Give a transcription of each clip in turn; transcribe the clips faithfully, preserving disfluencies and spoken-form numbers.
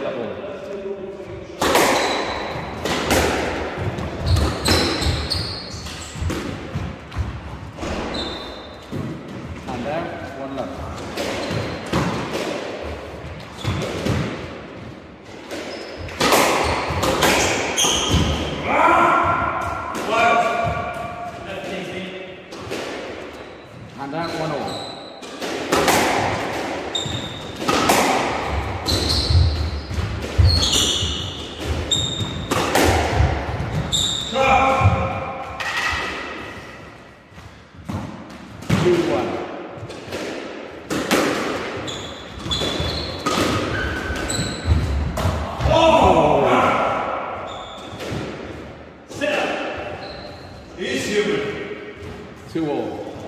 that ball. Hand out, one left. Hand out, one all. Two one. Oh! Seven. He's human. Two all.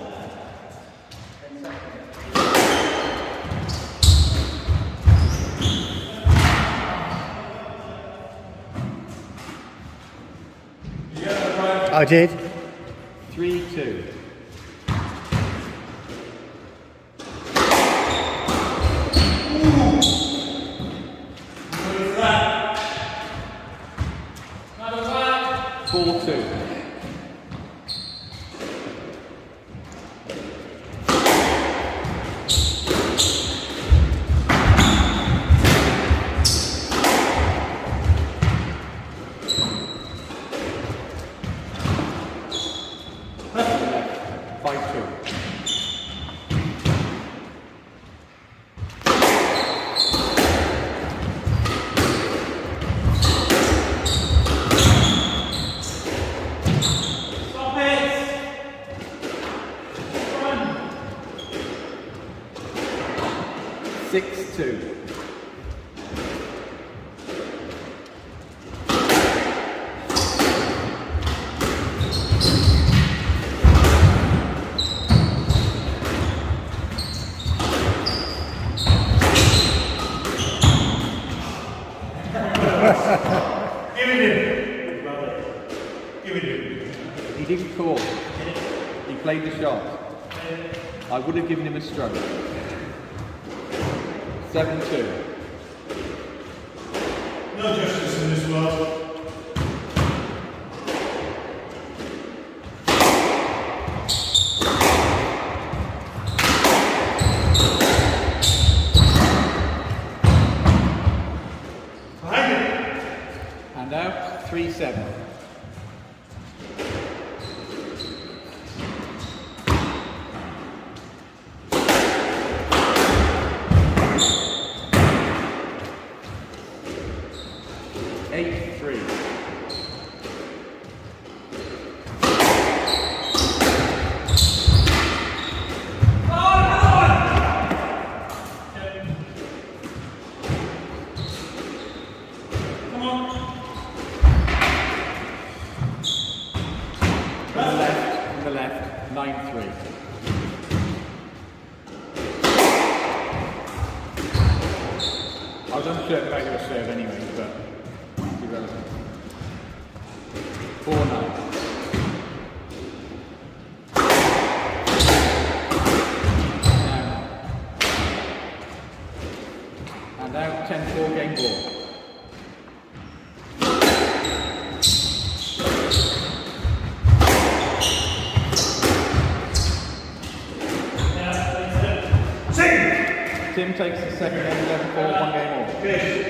I did. Three two. Four two. Five two. Stop it! Run! Six two. Give it in. Give it in. He didn't call. He played the shot. I would have given him a stroke. Seven two. No justice in this world. And out, three seven. Eight three. The left, nine three. I was uncertain about your serve anyway, but it's irrelevant. four nine. And now ten four game ball. Tim takes the second game, eleven four, one game all.